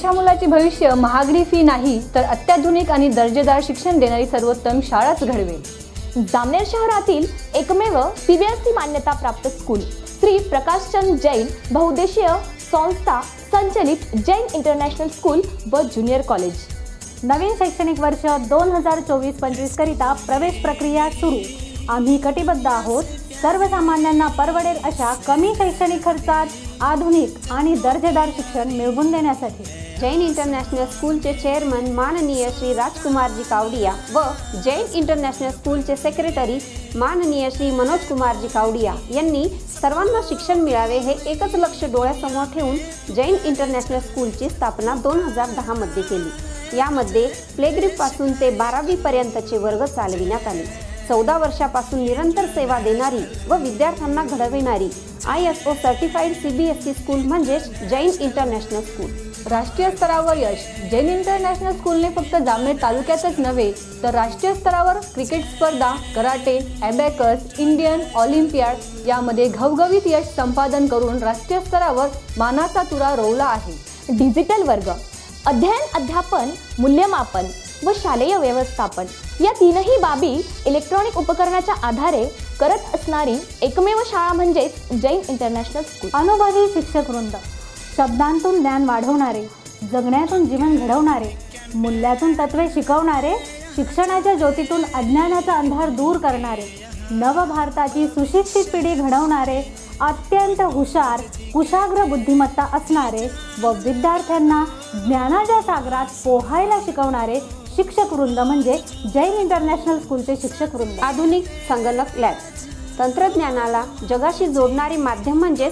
तुमच्या मुलाचे भविष्य महागडी फी नाही तर अत्याधुनिक आणि दर्जेदार शिक्षण देणारी सर्वोत्तम शाळाच घडवेल। जामनेर शहरातील एकमेव सीबीएसई मान्यता प्राप्त स्कूल श्री प्रकाशचंद जैन बहुउद्देशीय संस्था संचलित जैन इंटरनॅशनल स्कूल व ज्युनियर कॉलेज। नवीन शैक्षणिक वर्ष 2024-25 करिता प्रवेश प्रक्रिया सुरू। आम्ही कटिबद्ध आहोत सर्वसामान्यांना परवडेल अशा कमी शैक्षणिक खर्चात आधुनिक आणि दर्जेदार शिक्षण मिळवून देण्यासाठी। जैन इंटरनॅशनल स्कूलचे चेअरमन माननीय श्री राजकुमारजी कावडिया व जैन इंटरनॅशनल स्कूलचे सेक्रेटरी माननीय श्री मनोज कुमारजी कावडिया यांनी सर्वांना शिक्षण मिळावे हे एकच लक्ष्य डोळ्यासमोर ठेवून जैन इंटरनॅशनल स्कूलची स्थापना 2010 मध्ये केली। यामध्ये प्ले ग्रुप पासून ते 12वी पर्यंतचे वर्ग चालविण्यात आले। 14 वर्षापासून निरंतर सेवा देणारी व विद्यार्थ्यांना घडविणारी ISO सर्टिफाईड CBSE स्कूल म्हणजे जैन इंटरनॅशनल स्कूल। राष्ट्रीय स्तरावर यश जैन इंटरनॅशनल स्कूलने फक्त जामनेर तालुक्यातच नव्हे तर राष्ट्रीय स्तरावर क्रिकेट स्पर्धा, कराटे, ॲबॅकस, इंडियन ऑलिम्पियाड यामध्ये घवघवीत यश संपादन करून राष्ट्रीय स्तरावर मानाचा तुरा रोवला आहे। डिजिटल वर्ग, अध्ययन, अध्यापन, मूल्यमापन व शालेय व्यवस्थापन या तीनही बाबी इलेक्ट्रॉनिक उपकरणाच्या आधारे करत असणारी एकमेव शाळा म्हणजे जैन इंटरनॅशनल स्कूल। अनुभवी शिक्षक वृंद, शब्दांतून ज्ञान वाढवणारे, जगण्यातून जीवन घडवणारे, मूल्यातून तत्वे शिकवणारे, शिक्षणाच्या ज्योतीतून अज्ञानाचा अंधार दूर करणारे, नवभारताची सुशिक्षित पिढी घडवणारे, अत्यंत हुशार कुशाग्र बुद्धिमत्ता असणारे व विद्यार्थ्यांना ज्ञानाच्या सागरात पोहायला शिकवणारे शिक्षक वृंद म्हणजे जैन इंटरनॅशनल स्कूलचे शिक्षक वृंद। आधुनिक संगणक लॅब, तंत्रज्ञानाला जगाशी जोडणारी माध्यम म्हणजे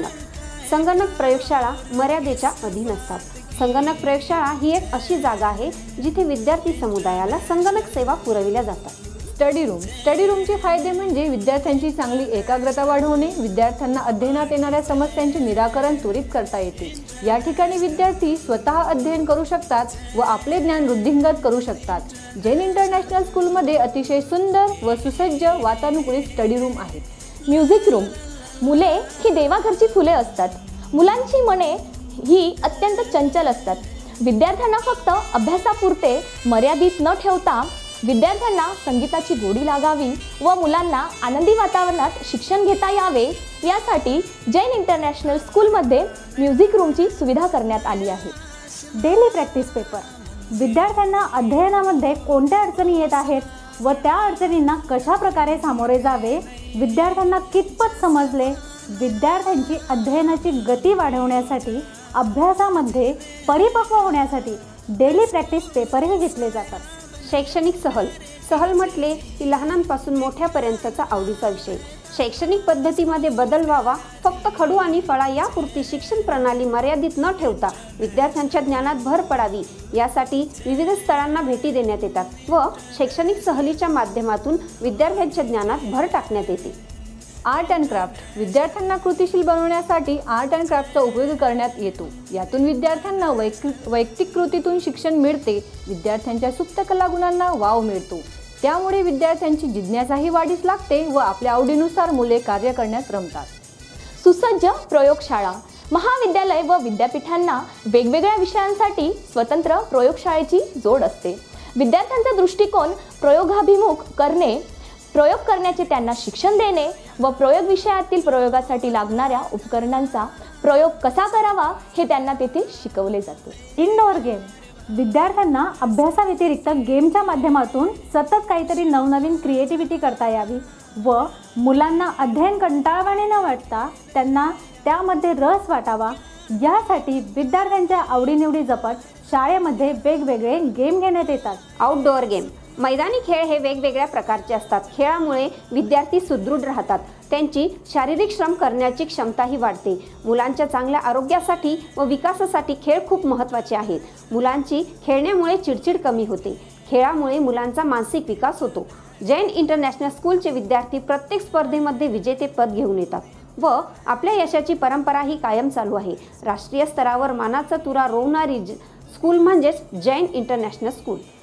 संगणक प्रयोगशाळा मर्यादेच्या अधीन असतात। संगणक प्रयोगशाळा ही एक अशी जागा आहे जिथे विद्यार्थी समुदायाला संगणक सेवा पुरविल्या जातात। स्टडी रूमचे फायदे म्हणजे विद्यार्थ्यांची चांगली एकाग्रता वाढवणे, विद्यार्थ्यांना अध्ययनात येणाऱ्या समस्यांचे निराकरण त्वरित करता येते। या ठिकाणी विद्यार्थी स्वतः अध्ययन करू शकतात व आपले ज्ञान वृद्धिंगत करू शकतात। जैन इंटरनॅशनल स्कूलमध्ये अतिशय सुंदर व सुसज्ज वातानुकूलित स्टडी रूम आहे। म्युझिक रूम, मुले ही देवाघरची फुले असतात। मुलांची मने ही अत्यंत चंचल असतात। विद्यार्थ्यांना फक्त अभ्यासापुरते मर्यादित न ठेवता विद्यार्थ्यांना संगीताची गोडी लागावी व मुलांना आनंदी वातावरणात शिक्षण घेता यावे यासाठी जैन इंटरनॅशनल स्कूलमध्ये म्युझिक रूमची सुविधा करण्यात आली आहे। डेली प्रॅक्टिस पेपर, विद्यार्थ्यांना अध्ययनामध्ये कोणत्या अडचणी येत आहेत व त्या अडचणींना कशा प्रकारे सामोरे जावे, विद्यार्थ्यांना कितपत समजले, विद्यार्थ्यांची अध्ययनाची गती वाढवण्यासाठी अभ्यासामध्ये परिपक्व होण्यासाठी डेली प्रॅक्टिस पेपरही घेतले जातात। शैक्षणिक सहल म्हटले की लहानांपासून मोठ्यापर्यंतचा आवडीचा विषय। शैक्षणिक पद्धतीमध्ये बदल व्हावा, फक्त खडू आणि फळा यापुरती शिक्षण प्रणाली मर्यादित न ठेवता विद्यार्थ्यांच्या ज्ञानात भर पडावी यासाठी विविध स्थळांना भेटी देण्यात येतात व शैक्षणिक सहलीच्या माध्यमातून विद्यार्थ्यांच्या ज्ञानात भर टाकण्यात येते। आर्ट अँड क्राफ्ट, विद्यार्थ्यांना कृतीशील बनवण्यासाठी आर्ट अँड क्राफ्टचा उपयोग करण्यात येतो। यातून विद्यार्थ्यांना वैयक्तिक कृतीतून शिक्षण मिळते, विद्यार्थ्यांच्या सुप्त कलागुणांना वाव मिळतो। त्यामुळे विद्यार्थ्यांची जिज्ञासाही वाढीस लागते व आपल्या आवडीनुसार मुले कार्य करण्यात रमतात। सुसज्ज प्रयोगशाळा, महाविद्यालय व विद्यापीठांना वेगवेगळ्या विषयांसाठी स्वतंत्र प्रयोगशाळेची जोड असते। विद्यार्थ्यांचा दृष्टिकोन प्रयोगाभिमुख करणे, प्रयोग करण्याचे त्यांना शिक्षण देणे व प्रयोग विषयातील प्रयोगासाठी लागणाऱ्या उपकरणांचा प्रयोग कसा करावा हे त्यांना तेथे शिकवले जाते। इंडोर गेम, विद्यार्थ्यांना अभ्यासाव्यतिरिक्त गेमच्या माध्यमातून सतत काहीतरी नवनवीन क्रिएटिव्हिटी करता यावी व मुलांना अध्ययन कंटाळवाणे न वाटता त्यांना त्यामध्ये रस वाटावा यासाठी विद्यार्थ्यांच्या आवडीनिवडी जपत शाळेमध्ये वेगवेगळे गेम घेण्यात येतात। आउटडोअर गेम, मैदानी खेळ हे वेगवेगळ्या प्रकारचे असतात। खेळामुळे विद्यार्थी सुदृढ राहतात, त्यांची शारीरिक श्रम करण्याची क्षमताही वाढते। मुलांच्या चांगल्या आरोग्यासाठी व विकासासाठी खेळ खूप महत्त्वाचे आहेत। मुलांची खेळण्यामुळे चिडचिड कमी होते, खेळामुळे मुलांचा मानसिक विकास होतो। जैन इंटरनॅशनल स्कूलचे विद्यार्थी प्रत्येक स्पर्धेमध्ये विजेतेपद घेऊन येतात व आपल्या यशाची परंपरा ही कायम चालू आहे। राष्ट्रीय स्तरावर मानाचा तुरा रोवणारी स्कूल म्हणजेच जैन इंटरनॅशनल स्कूल।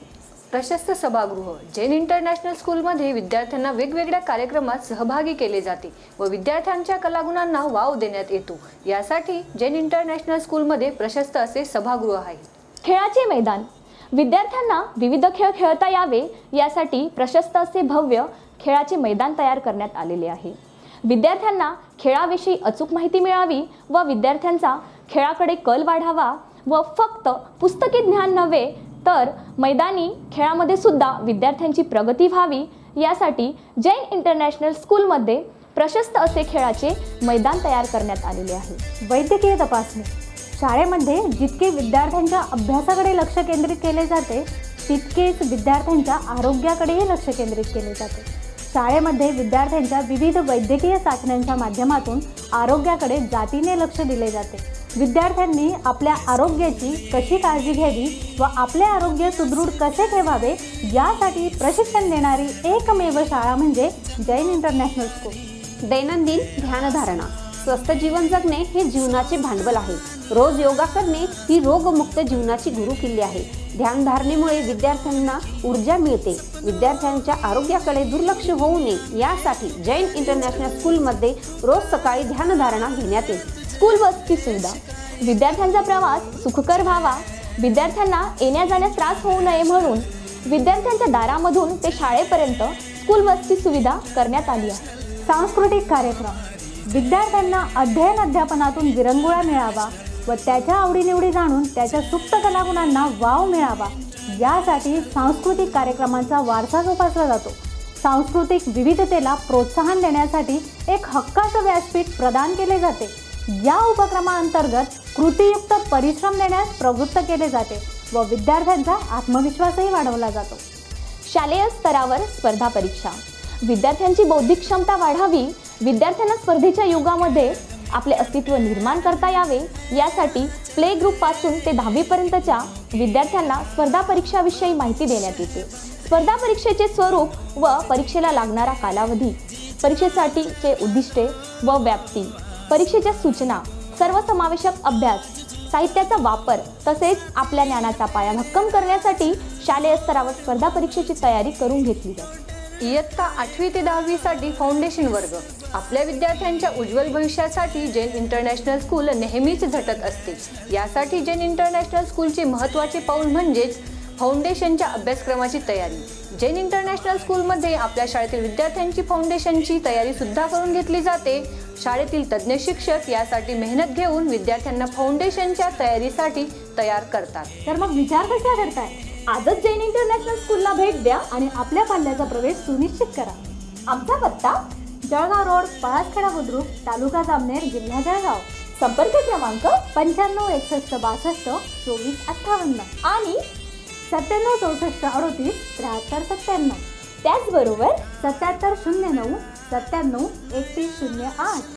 प्रशस्त सभागृह जैन इंटरनॅशनल स्कूलमध्ये विद्यार्थ्यांना वेगवेगळ्या कार्यक्रमात सहभागी केले जाते व विद्यार्थ्यांच्या कलागुणांना वाव देण्यात येतो। यासाठी जैन इंटरनॅशनल स्कूलमध्ये प्रशस्त असे सभागृह आहे। खेळाचे मैदान विद्यार्थ्यांना विविध खेळ खेळता यावे यासाठी प्रशस्त असे भव्य खेळाचे मैदान तयार करण्यात आलेले आहे। विद्यार्थ्यांना खेळाविषयी अचूक माहिती मिळावी व विद्यार्थ्यांचा खेळाकडे कल वाढावा व फक्त पुस्तकी ज्ञान नव्हे तर मैदानी खेळामध्ये सुद्धा विद्यार्थ्यांची प्रगती व्हावी यासाठी जैन इंटरनॅशनल स्कूलमध्ये प्रशस्त असे खेळाचे मैदान तयार करण्यात आलेले आहे। वैद्यकीय तपासणी शाळेमध्ये जितके विद्यार्थ्यांच्या अभ्यासाकडे लक्ष केंद्रित केले जाते तितकेच विद्यार्थ्यांच्या आरोग्याकडेही लक्ष केंद्रित केले जाते। शाळेमध्ये विद्यार्थ्यांच्या विविध वैद्यकीय चाचण्यांच्या माध्यमातून आरोग्याकडे जातीने लक्ष दिले जाते। विद्यार्थ्यांनी आपल्या आरोग्याची कशी काळजी घ्यावी व आपले आरोग्य सुदृढ कसे ठेवावे यासाठी प्रशिक्षण देणारी एकमेव शाळा म्हणजे जैन इंटरनॅशनल स्कूल। दैनंदिन ध्यानधारणा स्वस्थ जीवन जगणे हे जीवनाचे भांडवल आहे। रोज योगा करणे ही रोगमुक्त जीवनाची गुरुकिल्ली आहे। ध्यानधारणेमुळे विद्यार्थ्यांना ऊर्जा मिळते। विद्यार्थ्यांच्या आरोग्याकडे दुर्लक्ष होऊ नये यासाठी जैन इंटरनॅशनल स्कूलमध्ये रोज सकाळी ध्यानधारणा घेण्यात येते। स्कूल बसची सुविधा विद्यार्थ्यांचा प्रवास सुखकर व्हावा, विद्यार्थ्यांना येण्या जाण्यास त्रास होऊ नये म्हणून विद्यार्थ्यांच्या दारामधून ते शाळेपर्यंत स्कूल बसची सुविधा करण्यात आली आहे। सांस्कृतिक कार्यक्रम विद्यार्थ्यांना अध्ययन अध्यापनातून विरंगुळा मिळावा व त्याच्या आवडीनिवडी जाणून त्याच्या सुप्त कलागुणांना वाव मिळावा यासाठी सांस्कृतिक कार्यक्रमांचा वारसा जोपासला जातो। सांस्कृतिक विविधतेला प्रोत्साहन देण्यासाठी एक हक्काचं व्यासपीठ प्रदान केले जाते। या उपक्रमाअंतर्गत कृतीयुक्त परिश्रम देण्यास प्रवृत्त केले जाते व विद्यार्थ्यांचा आत्मविश्वासही वाढवला जातो। शालेय स्तरावर स्पर्धा परीक्षा विद्यार्थ्यांची बौद्धिक क्षमता वाढावी, विद्यार्थ्यांना स्पर्धेच्या युगामध्ये आपले अस्तित्व निर्माण करता यावे यासाठी प्ले ग्रुपपासून ते 10वी पर्यंतच्या विद्यार्थ्यांना स्पर्धा परीक्षाविषयी माहिती देण्यात येते। स्पर्धा परीक्षेचे स्वरूप व परीक्षेला लागणारा कालावधी, परीक्षेसाठीचे उद्दिष्टे व व्याप्ती, परीक्षेच्या सूचना, सर्वसमावेशक अभ्यास, साहित्याचा वापर तसेच आपल्या ज्ञानाचा पाया भक्कम करण्यासाठी शालेय स्तरावर स्पर्धा परीक्षेची तयारी करून घेतली जाते। इयत्ता 8वी ते 10वी साठी फाउंडेशन वर्ग आपल्या विद्यार्थ्यांच्या उज्ज्वल भविष्यासाठी जैन इंटरनॅशनल स्कूल नेहमीच झटत असते। यासाठी जैन इंटरनॅशनल स्कूलचे महत्त्वाचे पाऊल म्हणजेच फाउंडेशनच्या अभ्यासक्रमाची तयारी। जैन इंटरनॅशनल स्कूलमध्ये आपल्या शाळेतील विद्यार्थ्यांची फाउंडेशनची तयारी सुद्धा करून घेतली जाते। शाळेतील तज्ज्ञ शिक्षक यासाठी मेहनत घेऊन विद्यार्थ्यांना फाउंडेशनच्या तयारीसाठी तयार करतात। तर मग विचार कसा करताय? आजच जैन इंटरनॅशनल स्कूलला भेट द्या आणि आपल्या पाल्याचा प्रवेश सुनिश्चित करा। आमचा पत्ता जळगाव रोड, पळासखेडा बुद्रुक, तालुका जामनेर, जिल्हा जळगाव। संपर्क क्रमांक 95 61 62 24 58 आणि 97 64 38 73 97। त्याचबरोबर 77 09 97 31 08।